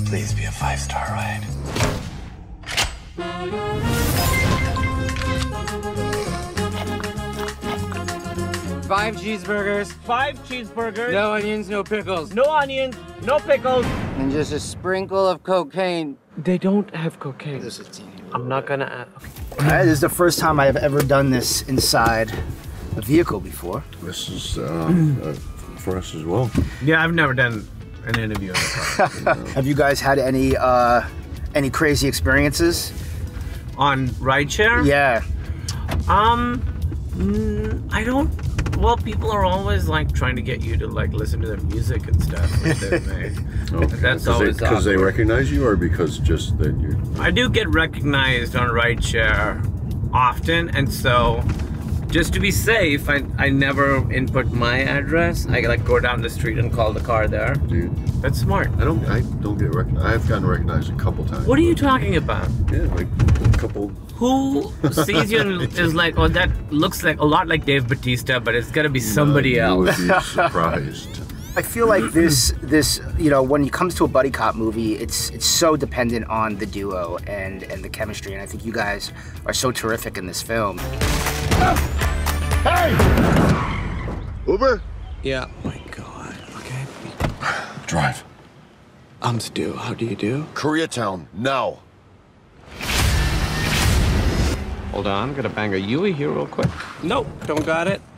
Please be a 5-star ride. 5 cheeseburgers. 5 cheeseburgers. No onions, no pickles. No onions, no pickles. And just a sprinkle of cocaine. They don't have cocaine. This is teeny. I'm not gonna add. Okay. This is the first time I have ever done this inside a vehicle before. This is for us as well. Yeah, I've never done an interview in a car. Have you guys had any crazy experiences? On rideshare? Yeah. I don't. Well, people are always like trying to get you to like listen to their music and stuff. Which they've made. Okay. That's always because they awkward. recognize you, or because just that you. I do get recognized on rideshare often, and so just to be safe, I never input my address. I like go down the street and call the car there. Dude, That's smart. I don't get recognized. I've gotten recognized a couple times. What are you talking about? Yeah, like a couple. Who sees you and is like, oh, that looks like a lot like Dave Bautista, but it's gotta be somebody You else. would be surprised. I feel like this, you know, when it comes to a buddy cop movie, it's so dependent on the duo and the chemistry, and I think you guys are so terrific in this film. Hey! Uber? Yeah. Oh my God. Okay. Drive. I'm Stu. How do you do? Koreatown, now. Hold on. Gonna bang a Yui here real quick. Nope. Don't got it.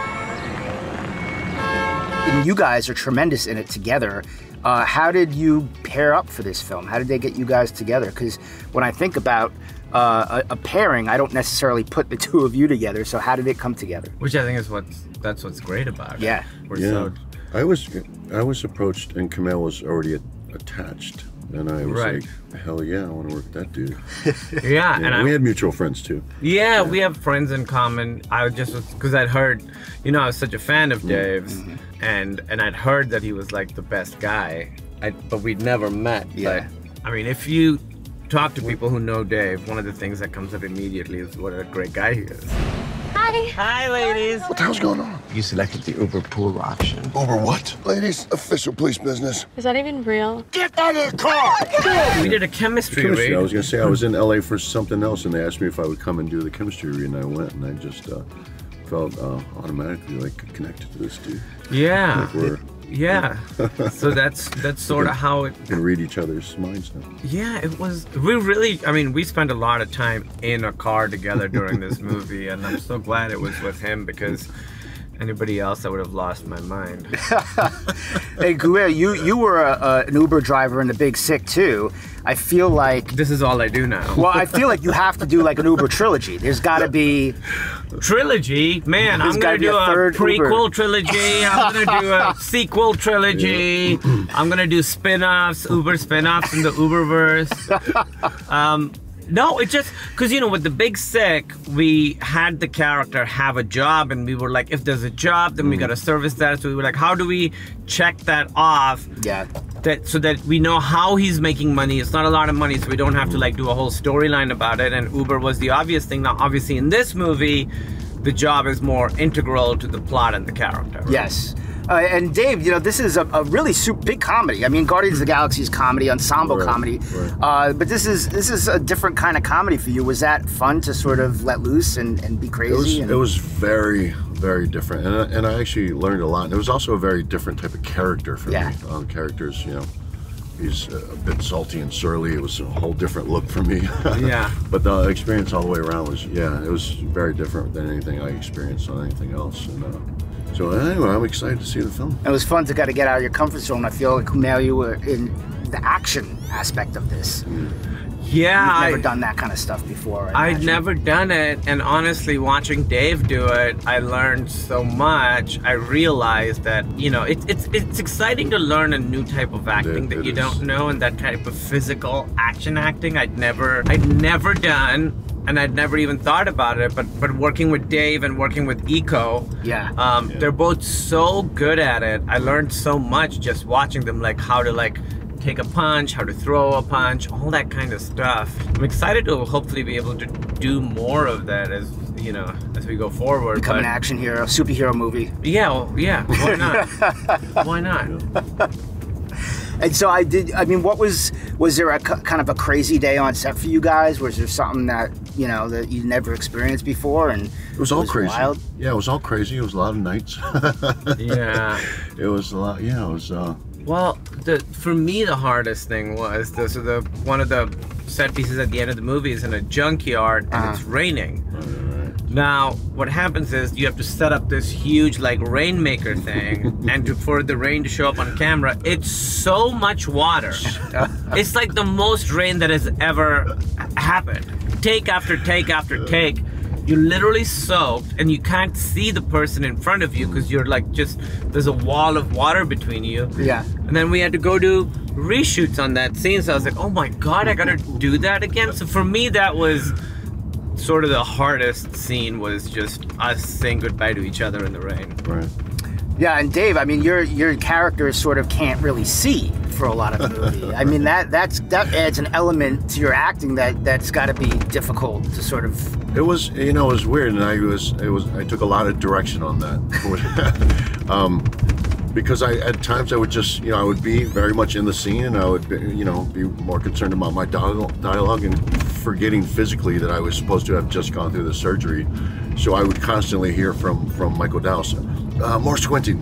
And you guys are tremendous in it together. How did you pair up for this film? How did they get you guys together? Because when I think about a pairing, I don't necessarily put the two of you together. So how did it come together? Which I think is that's what's great about it. Yeah. We're Yeah. so I was approached, and Kumail was already attached, and I was Right. like, hell yeah, I want to work with that dude. yeah, Yeah, and we had mutual friends too. yeah, we have friends in common. I was just because I'd heard, you know, I was such a fan of Dave's, and I'd heard that he was like the best guy. But we'd never met. Yeah. But I mean, if you talk to people who know Dave, one of the things that comes up immediately is what a great guy he is. Hi. Hi, ladies. What the hell's going on? You selected the Uber pool option. Uber what? Ladies, official police business. Is that even real? Get out of the car! We did a chemistry read. I was gonna say I was in LA for something else, and they asked me if I would come and do the chemistry read, and I went, and I just felt automatically like connected to this dude. Yeah. Like we're Yeah. So that's sort of how it. we can read each other's minds now. Yeah, it was. We really. I mean, we spent a lot of time in a car together during this movie, and I'm so glad it was with him because anybody else, I would have lost my mind. Hey, Kumail, you were an Uber driver in The Big Sick too. I feel like, This is all I do now. well, I feel like you have to do like an Uber trilogy. There's got to be. Trilogy, man! There's I'm gotta gonna be do a a third prequel Uber. trilogy. I'm gonna do a sequel trilogy. I'm gonna do spin-offs, Uber spin-offs in the Uberverse. No, it's just because, you know, with The Big Sick, we had the character have a job, and we were like, if there's a job, then we gotta service that. So we were like, how do we check that off? Yeah. So that we know how he's making money. It's not a lot of money, so we don't have to like do a whole storyline about it. And Uber was the obvious thing. Now, obviously, in this movie, the job is more integral to the plot and the character. Yes. And Dave, you know, this is a really super big comedy. I mean, Guardians of the Galaxy is comedy, ensemble Right, comedy. right. But this is a different kind of comedy for you. Was that fun to sort of let loose and be crazy? It was very, very different, and I actually learned a lot. And it was also a very different type of character for Yeah. me. Characters, you know, he's a bit salty and surly. It was a whole different look for me. Yeah. But the experience all the way around was, yeah, it was very different than anything I experienced on anything else. And so anyway, I'm excited to see the film. It was fun to kind of get out of your comfort zone. I feel like, Kumail, you were in the action aspect of this. Yeah. You've never done that kind of stuff before. I'd imagine. never done it, and honestly, watching Dave do it, I learned so much. I realized that, you know, it's exciting to learn a new type of acting that It you is. don't know, and that type of physical action acting I'd never done, and I'd never even thought about it. But working with Dave and working with Eco, Yeah. they're both so good at it. I learned so much just watching them, like how to like take a punch, how to throw a punch, all that kind of stuff. I'm excited to hopefully be able to do more of that as, you know, as we go forward. Become but an action hero, superhero movie. yeah, well, yeah, why not? Why not? And so I mean, was there a kind of a crazy day on set for you guys? Was there something that, you know, that you never experienced before? And it was all crazy. Wild? Yeah, it was all crazy. It was a lot of nights. Yeah. It was a lot, yeah, it was... Well, for me, the hardest thing was one of the set pieces at the end of the movie is in a junkyard and it's raining. Now, what happens is you have to set up this huge like rainmaker thing, and for the rain to show up on camera, it's so much water. It's like the most rain that has ever happened. Take after take after take. You're literally soaked, and you can't see the person in front of you because you're like there's a wall of water between you. Yeah. And then we had to go do reshoots on that scene, so I was like, oh my God, I gotta do that again. So for me, that was sort of the hardest scene, was just us saying goodbye to each other in the rain. Right. Yeah, and Dave, I mean, your character sort of can't really see for a lot of the movie. I mean, that adds an element to your acting that's got to be difficult to sort of. It was, you know, it was weird, and I took a lot of direction on that, because at times I would just, you know, I would be very much in the scene, and I would, you know, be more concerned about my dialogue and forgetting physically that I was supposed to have just gone through the surgery. So I would constantly hear from Michael Dowse, more squinting.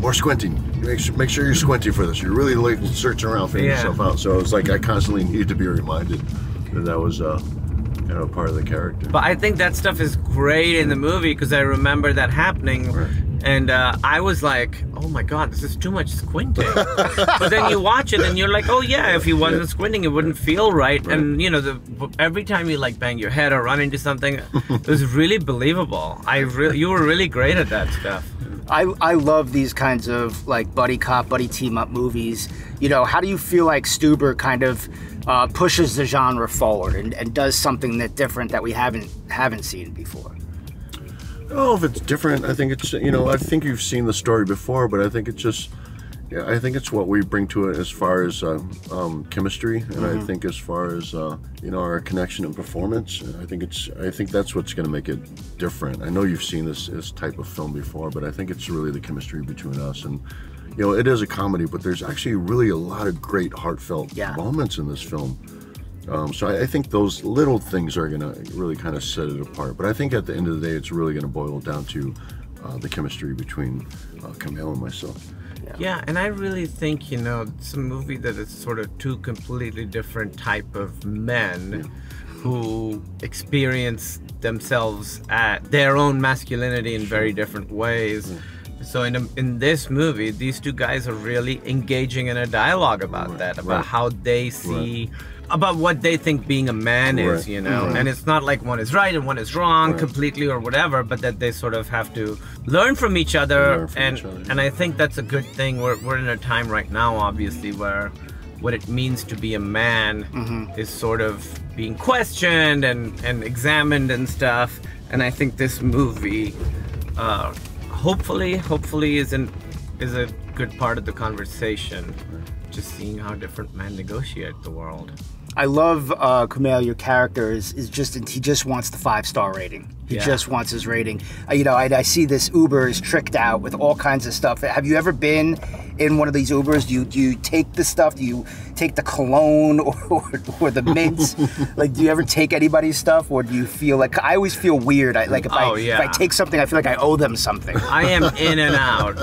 Make sure you're squinting for this. You're really like searching around, figuring yourself out. So it was like I constantly needed to be reminded that was you know, part of the character. But I think that stuff is great in the movie because I remember that happening. Right. And I was like, oh my God, this is too much squinting. But then you watch it and you're like, oh yeah, if he wasn't squinting, it wouldn't feel right. And you know, every time you like bang your head or run into something, it was really believable. You were really great at that stuff. I love these kinds of like buddy cop, buddy team up movies. You know, how do you feel like Stuber kind of pushes the genre forward and does something that different that we haven't seen before? Oh, if it's different, I think it's, you know, I think you've seen the story before, but I think it's just, yeah, I think it's what we bring to it as far as chemistry, and I think as far as you know, our connection and performance. I think that's what's going to make it different. I know you've seen this type of film before, but I think it's really the chemistry between us. And you know, it is a comedy, but there's actually really a lot of great heartfelt moments in this film. So I think those little things are going to really kind of set it apart. But I think at the end of the day, it's really going to boil down to the chemistry between Kumail and myself. Yeah, and I really think, you know, it's a movie that is sort of two completely different type of men who experience themselves at their own masculinity in very different ways. So in this movie, these two guys are really engaging in a dialogue about that, about how they see, about what they think being a man is, you know. And it's not like one is right and one is wrong completely or whatever, but that they sort of have to learn from each other. And I think that's a good thing. We're in a time right now, obviously, where what it means to be a man is sort of being questioned and examined and stuff. And I think this movie hopefully is a good part of the conversation, just seeing how different men negotiate the world. I love Kumail, your character he just wants the 5-star rating. He just wants his rating. You know, I see this Uber is tricked out with all kinds of stuff. Have you ever been in one of these Ubers? Do you take the stuff? Do you take the cologne or the mints? Like, do you ever take anybody's stuff, or do you feel like, I always feel weird. If I take something, I feel like I owe them something. I am in and out.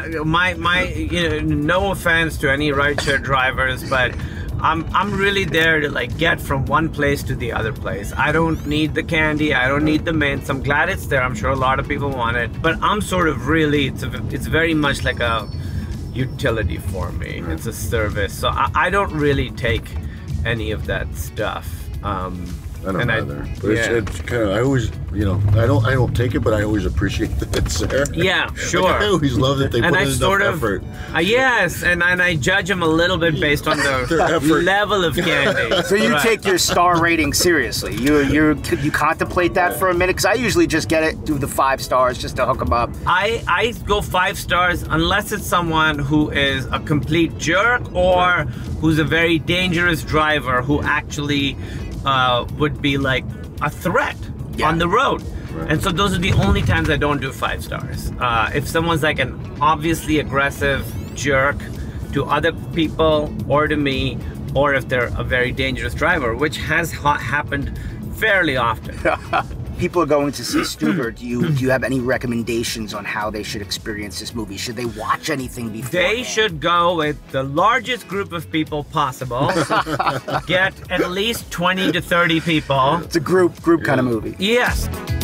You know, no offense to any rideshare drivers, but I'm really there to like get from one place to the other place. I don't need the candy, I don't need the mints. I'm glad it's there. I'm sure a lot of people want it, but I'm sort of really, it's very much like a utility for me. It's a service, so I don't really take any of that stuff. I don't either. But it's kind of, I always, you know, I don't take it, but I always appreciate that it's there. Yeah, sure. Like, I always love that they put in enough effort. Yes, and I judge them a little bit based on the level of candy. So you take your star rating seriously. You contemplate that for a minute? Because I usually just get it, do the 5 stars just to hook them up. I go 5 stars unless it's someone who is a complete jerk or who's a very dangerous driver who actually would be like a threat on the road. And so those are the only times I don't do 5 stars. If someone's like an obviously aggressive jerk to other people or to me, or if they're a very dangerous driver, which has happened fairly often. People are going to see Stuber. Do you have any recommendations on how they should experience this movie? Should they watch anything before? They should go with the largest group of people possible. Get at least 20 to 30 people. It's a group kind of movie. Yes.